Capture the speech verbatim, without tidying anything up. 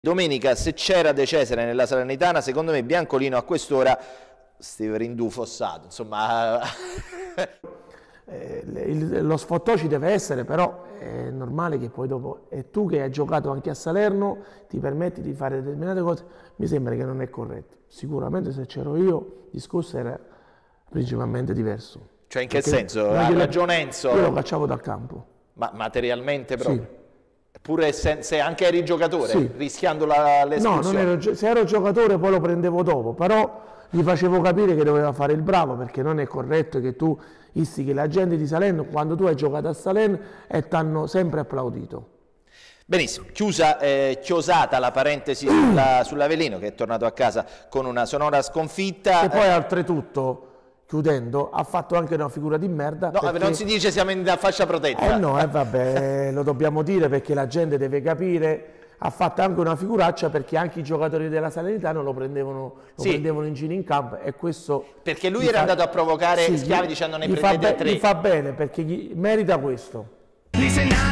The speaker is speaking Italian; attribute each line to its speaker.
Speaker 1: Domenica, se c'era De Cesare nella Salernitana, secondo me Biancolino a quest'ora stava Rindù fossato, insomma...
Speaker 2: eh, il, lo sfottò ci deve essere, però è normale che poi dopo, e tu che hai giocato anche a Salerno, ti permetti di fare determinate cose, mi sembra che non è corretto. Sicuramente se c'ero io, il discorso era principalmente diverso.
Speaker 1: Cioè in che
Speaker 2: Perché
Speaker 1: senso? Ha ragione Enzo?
Speaker 2: Io lo cacciavo dal campo.
Speaker 1: Ma materialmente proprio?
Speaker 2: Sì.
Speaker 1: Pure se, se anche eri giocatore, sì, rischiando l'espulsione?
Speaker 2: No, non ero, se ero giocatore poi lo prendevo dopo, però gli facevo capire che doveva fare il bravo, perché non è corretto che tu istichi la gente di Salerno quando tu hai giocato a Salerno e ti hanno sempre applaudito.
Speaker 1: Benissimo, chiusa, eh, chiosata la parentesi sulla, sull'Avellino, che è tornato a casa con una sonora sconfitta.
Speaker 2: E poi eh, oltretutto, chiudendo, ha fatto anche una figura di merda.
Speaker 1: No,
Speaker 2: perché...
Speaker 1: non si dice siamo in fascia protetta.
Speaker 2: Eh no, eh, vabbè, lo dobbiamo dire perché la gente deve capire. Ha fatto anche una figuraccia perché anche i giocatori della Salernitana lo prendevano, lo sì. prendevano in giro in campo e questo...
Speaker 1: Perché lui era fa... andato a provocare sì, Schiavi dicendo ne prendete tre.
Speaker 2: Gli fa bene perché gli... merita questo.